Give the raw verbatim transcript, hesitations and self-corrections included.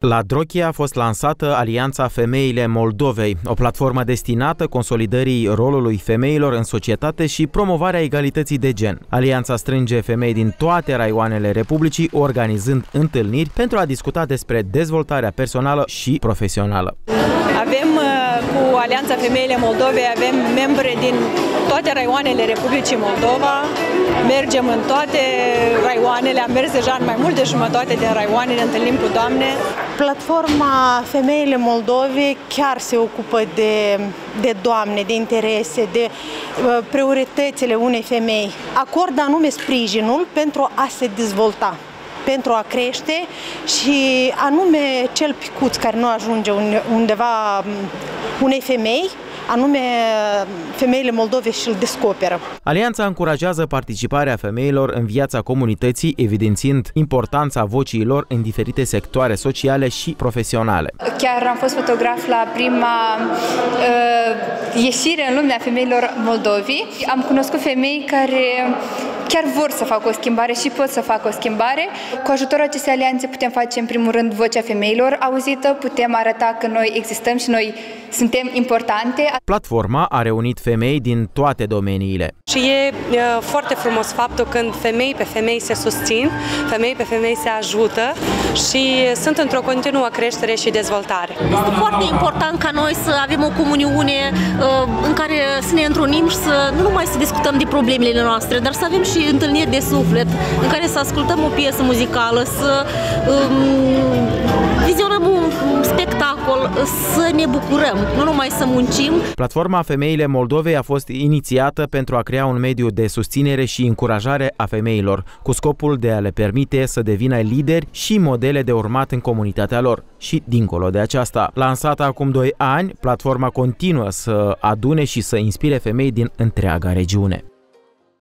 La Drochia a fost lansată Alianța Femeile Moldovei, o platformă destinată consolidării rolului femeilor în societate și promovarea egalității de gen. Alianța strânge femei din toate raioanele Republicii, organizând întâlniri pentru a discuta despre dezvoltarea personală și profesională. Avem cu Alianța Femeile Moldovei, avem membre din toate raioanele Republicii Moldova, mergem în toate raioanele, am mers deja în mai mult de jumătate din raioane, ne întâlnim cu doamne. Platforma Femeile Moldovei chiar se ocupă de, de doamne, de interese, de uh, prioritățile unei femei. Acordă anume sprijinul pentru a se dezvolta, pentru a crește și anume cel picuț care nu ajunge undeva unei femei, anume femeile Moldovei și îl descoperă. Alianța încurajează participarea femeilor în viața comunității, evidențiind importanța vocii lor în diferite sectoare sociale și profesionale. Chiar am fost fotograf la prima uh, ieșire în lumea femeilor Moldovei. Am cunoscut femei care chiar vor să facă o schimbare și pot să facă o schimbare. Cu ajutorul acestei alianțe putem face în primul rând vocea femeilor auzită, putem arăta că noi existăm și noi suntem importante. Platforma a reunit femei din toate domeniile. Și e foarte frumos faptul când femei pe femei se susțin, femei pe femei se ajută și sunt într-o continuă creștere și dezvoltare. Este foarte important ca noi să avem o comuniune în care să ne întrunim și să nu numai să discutăm de problemele noastre, dar să avem și întâlniri de suflet, în care să ascultăm o piesă muzicală, să um, vizionăm un spectacol, să ne bucurăm, nu numai să muncim. Platforma Femeile Moldovei a fost inițiată pentru a crea un mediu de susținere și încurajare a femeilor, cu scopul de a le permite să devină lideri și modele de urmat în comunitatea lor. Și dincolo de aceasta, lansată acum doi ani, platforma continuă să adune și să inspire femei din întreaga regiune.